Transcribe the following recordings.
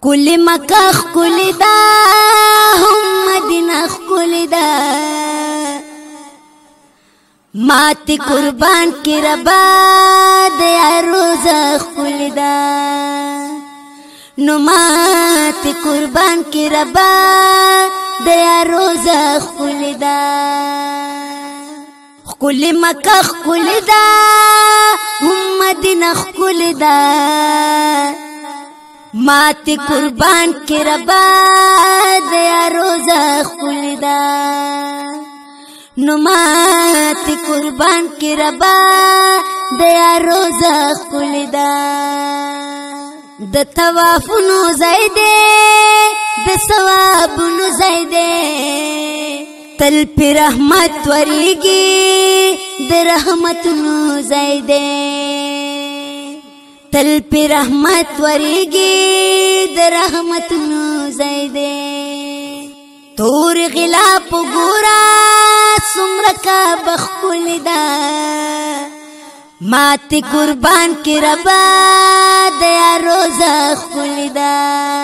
خکل مکه خکل دا هم مدینه خکل دا مات قربان کی ربا دیا روزه خکل دا نو مات قربان کی ربا دیا روزه خکل دا خکل مکه خکل دا هم مدینه خکل دا مات قربان کی ربا دیا روزه خکل دا نو مات قربان کی ربا دیا روزه خکل دا د توافونو زیده د ثوابونو زیده تل پی رحمت وریگی د رحمتونو زیده تل پی رحمت وریگی د رحمتونو زیده تور غلاپ گورا سمرکا بخکل دا مات قربان کی ربا دیا روزه خکل دا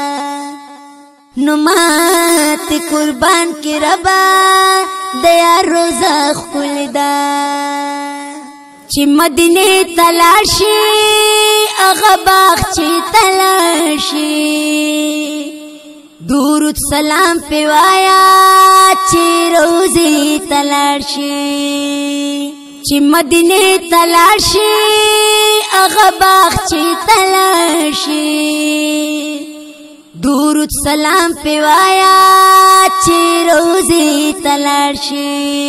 نو مات قربان کی ربا دیا روزه خکل دا چی مدینه تلاشی اغا باغچی تلاشی درود سلام پیوایا چی روزی تلاشی چی مدینه تلاشی اغا باغچی تلاشی درود سلام پیوایا چی روزی تلاشی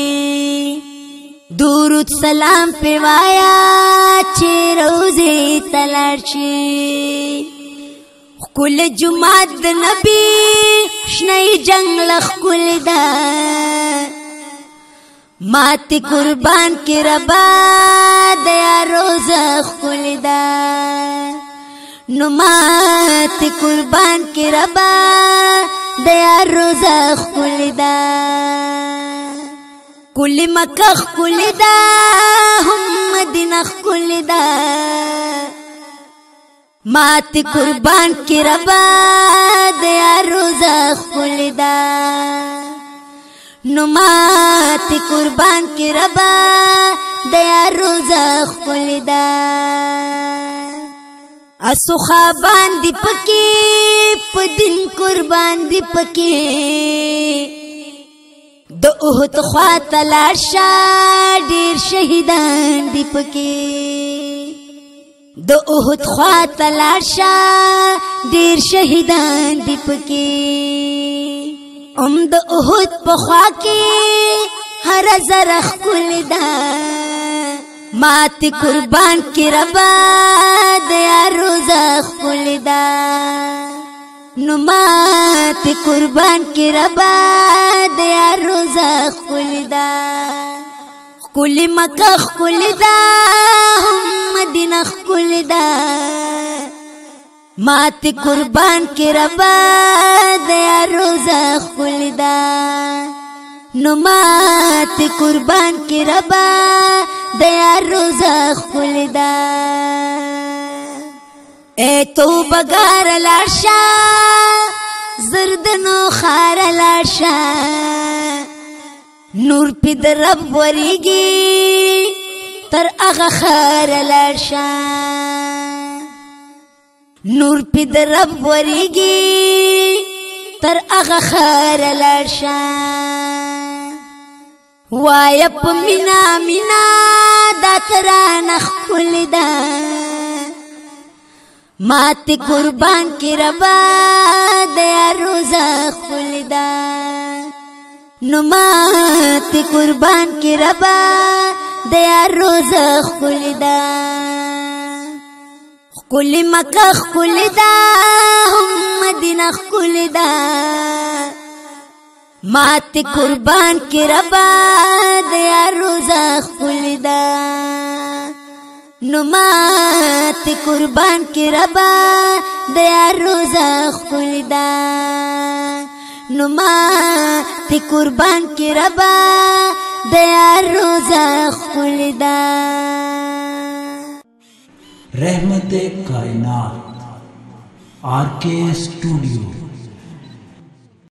درود سلام پیوایا چی روزی تلاشی خکل جمعات د نبی شنی جنگل خکل دا مات قربان کی ربا دیا روزه خکل دا نو مات قربان کی ربا دیا روزه خکل دا خکل مکه خکل دا هم مدینه خکل دا مات قربان کی ربا دیا روزه خکل دا نو مات قربان کی ربا دیا روزه خکل دا اسو خوابان دی پکی پدین قربان دی پکی د احد خوا تلاشا ډیر شهیدان دی پکی د احد خوا تلاشا ډیر شهیدان دی پکی د احد په خوا کې هر زره خکل دا مات قربان کی ربا دیا روزه خکل دا نو مات قربان کی ربا دیا روزه خکل دا خکل مکه خکل دا هم مدینه خکل دا مات قربان کی ربا دیا روزه خکل دا نو مات قربان کی ربا دیا روزه خکل دا اے تو بگار لاشا زردنو خار لاشا نور پی در رب وریگی تر اغا خار لاشا نور پی در رب وریگی تر اغا خار لاشا وایا پا مینا مینا دا تران خکل دا مات قربان کی ربا دیا روزه خکل دا نو مات قربان کی ربا دیا روزه خکل دا خکل مکه خکل دا هم مدینه خکل دا مات قربان کی ربا دیا روزه خکل دا نو مات قربان کی ربا دیا روزه خکل دا نو مات قربان کی ربا دیا روزه خکل دا Rahmat Kainat RK Studio।